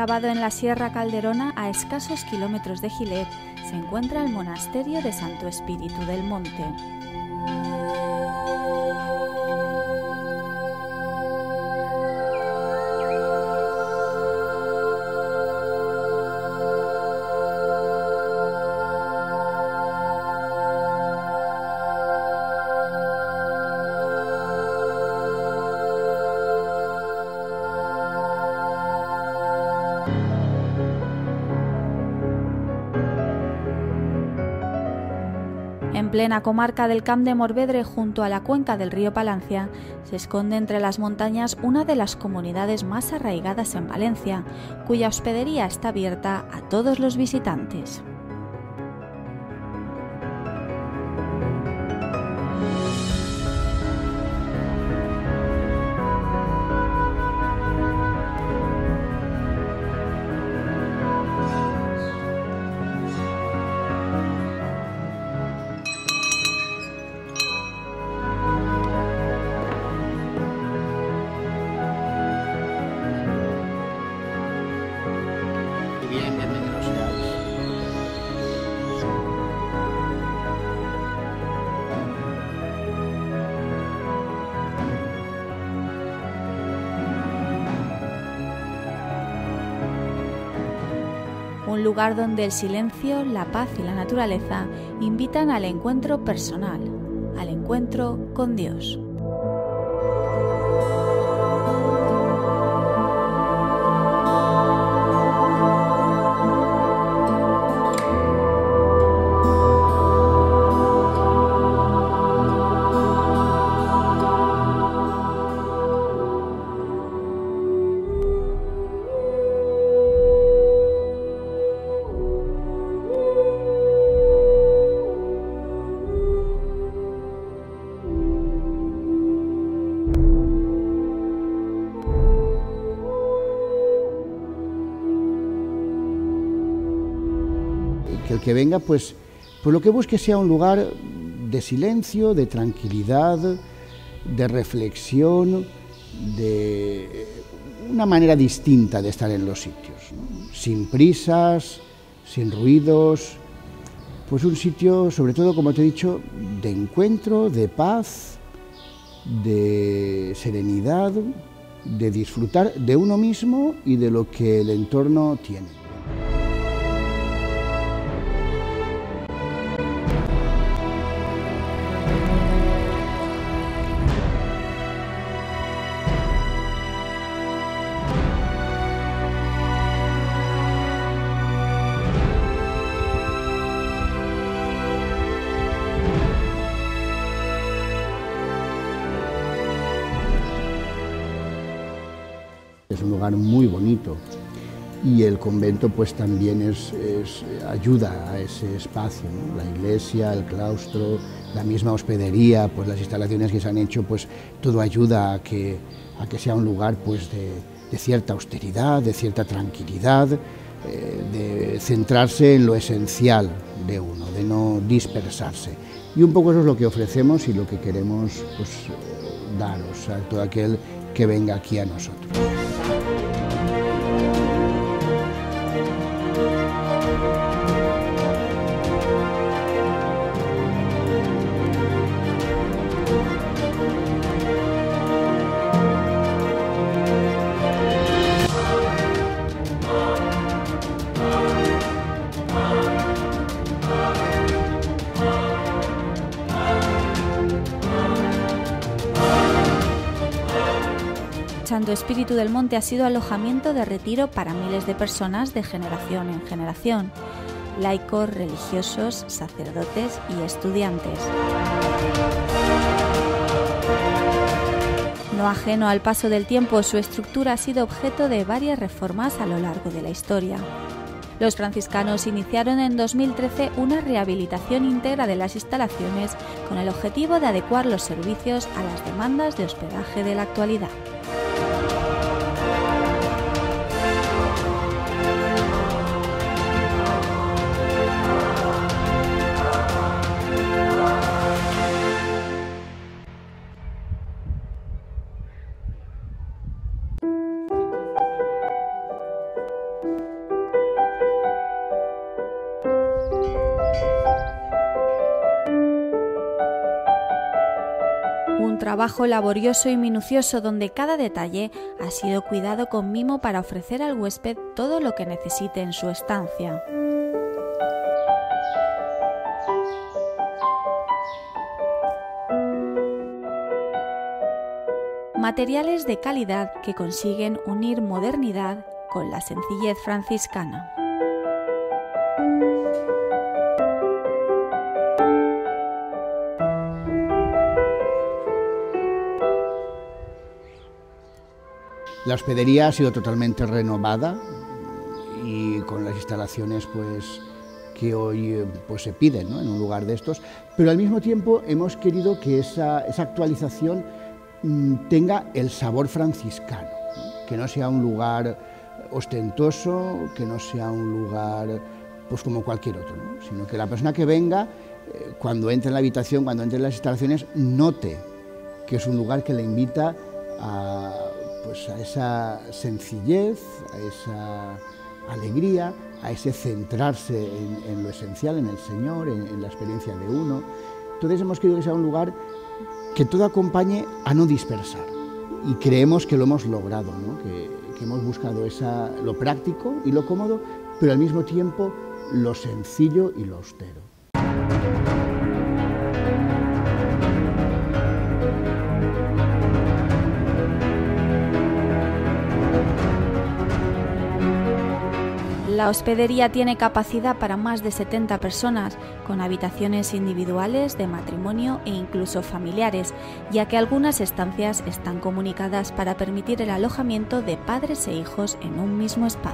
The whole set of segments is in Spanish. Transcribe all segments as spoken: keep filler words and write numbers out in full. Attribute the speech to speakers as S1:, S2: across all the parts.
S1: Enclavado en la Sierra Calderona, a escasos kilómetros de Gilet, se encuentra el monasterio de Santo Espíritu del Monte. En plena comarca del Camp de Morvedre, junto a la cuenca del río Palancia, se esconde entre las montañas una de las comunidades más arraigadas en Valencia, cuya hospedería está abierta a todos los visitantes. Un lugar donde el silencio, la paz y la naturaleza invitan al encuentro personal, al encuentro con Dios.
S2: Que el que venga, pues, pues lo que busque sea un lugar de silencio, de tranquilidad, de reflexión, de una manera distinta de estar en los sitios, ¿no? Sin prisas, sin ruidos, pues un sitio, sobre todo, como te he dicho, de encuentro, de paz, de serenidad, de disfrutar de uno mismo y de lo que el entorno tiene. Es un lugar muy bonito y el convento pues también es, es, ayuda a ese espacio, ¿no? La iglesia, el claustro, la misma hospedería, pues las instalaciones que se han hecho, pues todo ayuda a que, a que sea un lugar pues de, de cierta austeridad, de cierta tranquilidad, eh, de centrarse en lo esencial de uno, de no dispersarse. Y un poco eso es lo que ofrecemos y lo que queremos pues, daros a todo aquel que venga aquí a nosotros.
S1: Santo Espíritu del Monte ha sido alojamiento de retiro para miles de personas de generación en generación, laicos, religiosos, sacerdotes y estudiantes. No ajeno al paso del tiempo, su estructura ha sido objeto de varias reformas a lo largo de la historia. Los franciscanos iniciaron en dos mil trece una rehabilitación íntegra de las instalaciones con el objetivo de adecuar los servicios a las demandas de hospedaje de la actualidad. Un trabajo laborioso y minucioso donde cada detalle ha sido cuidado con mimo para ofrecer al huésped todo lo que necesite en su estancia. Materiales de calidad que consiguen unir modernidad con la sencillez franciscana.
S2: La hospedería ha sido totalmente renovada y con las instalaciones pues, que hoy pues, se piden, ¿no?, en un lugar de estos, pero al mismo tiempo hemos querido que esa, esa actualización mmm, tenga el sabor franciscano, ¿no?, que no sea un lugar ostentoso, que no sea un lugar pues, como cualquier otro, ¿no?, sino que la persona que venga, eh, cuando entre en la habitación, cuando entre en las instalaciones, note que es un lugar que le invita a... pues a esa sencillez, a esa alegría, a ese centrarse en, en lo esencial, en el Señor, en, en la experiencia de uno. Entonces hemos querido que sea un lugar que todo acompañe a no dispersar. Y creemos que lo hemos logrado, ¿no?, que, que hemos buscado esa, lo práctico y lo cómodo, pero al mismo tiempo lo sencillo y lo austero.
S1: La hospedería tiene capacidad para más de setenta personas, con habitaciones individuales, de matrimonio e incluso familiares, ya que algunas estancias están comunicadas para permitir el alojamiento de padres e hijos en un mismo espacio.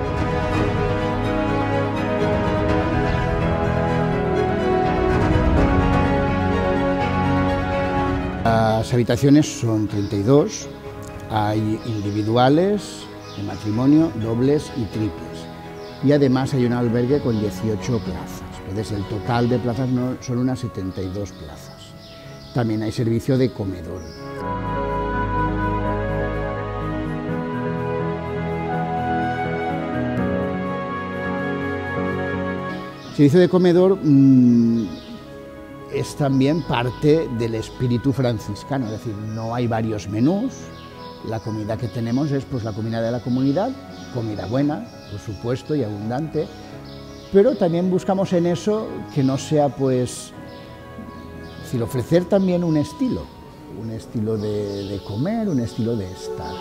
S2: Las habitaciones son treinta y dos, hay individuales, de matrimonio, dobles y triples. Y además hay un albergue con dieciocho plazas. Entonces el total de plazas no, son unas setenta y dos plazas. También hay servicio de comedor. El servicio de comedor mmm, es también parte del espíritu franciscano, es decir, no hay varios menús. La comida que tenemos es pues, la comida de la comunidad, comida buena, por supuesto, y abundante, pero también buscamos en eso que no sea, pues, es decir, ofrecer también un estilo, un estilo de, de comer, un estilo de estar.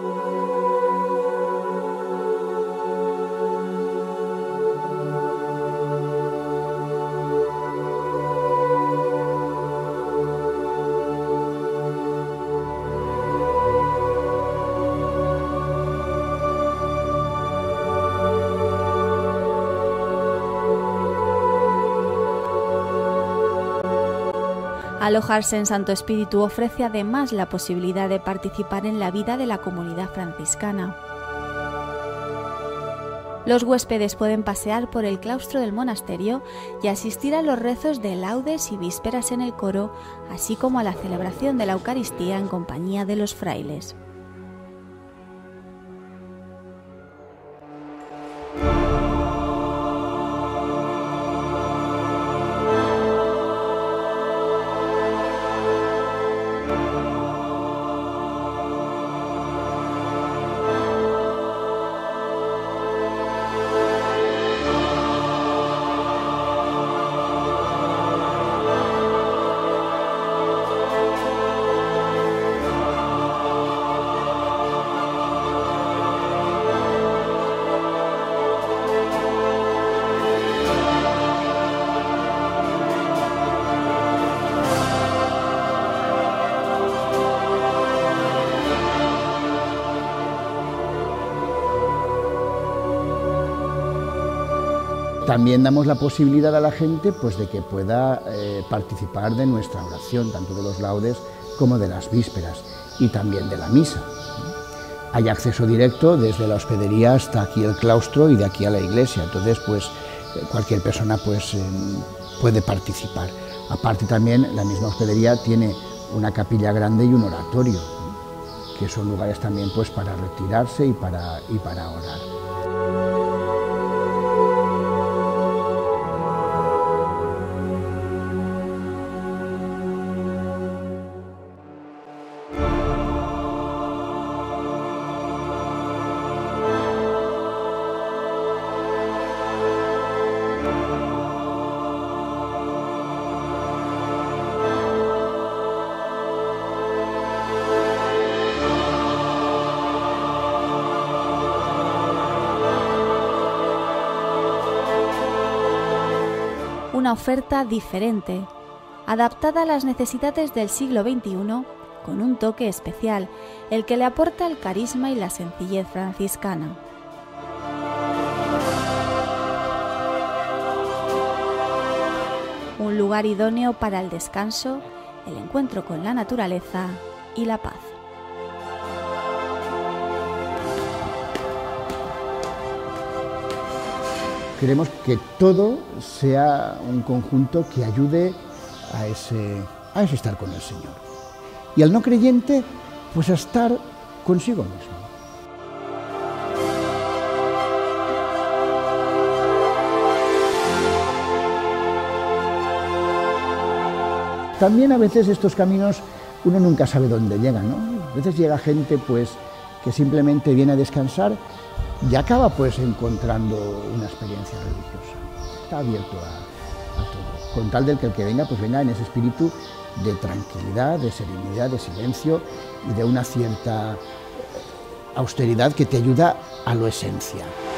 S1: Alojarse en Santo Espíritu ofrece además la posibilidad de participar en la vida de la comunidad franciscana. Los huéspedes pueden pasear por el claustro del monasterio y asistir a los rezos de laudes y vísperas en el coro, así como a la celebración de la Eucaristía en compañía de los frailes.
S2: También damos la posibilidad a la gente pues, de que pueda eh, participar de nuestra oración, tanto de los laudes como de las vísperas, y también de la misa. Hay acceso directo desde la hospedería hasta aquí el claustro y de aquí a la iglesia, entonces pues, cualquier persona pues, eh, puede participar. Aparte también la misma hospedería tiene una capilla grande y un oratorio, que son lugares también pues, para retirarse y para, y para orar.
S1: una oferta diferente, adaptada a las necesidades del siglo veintiuno, con un toque especial, el que le aporta el carisma y la sencillez franciscana. Un lugar idóneo para el descanso, el encuentro con la naturaleza y la paz.
S2: Queremos que todo sea un conjunto que ayude a ese, a ese estar con el Señor. Y al no creyente, pues a estar consigo mismo. También a veces estos caminos uno nunca sabe dónde llegan, ¿no? A veces llega gente pues que simplemente viene a descansar y acaba pues encontrando una experiencia religiosa. Está abierto a, a todo, con tal del que el que venga pues venga en ese espíritu de tranquilidad, de serenidad, de silencio y de una cierta austeridad que te ayuda a lo esencial.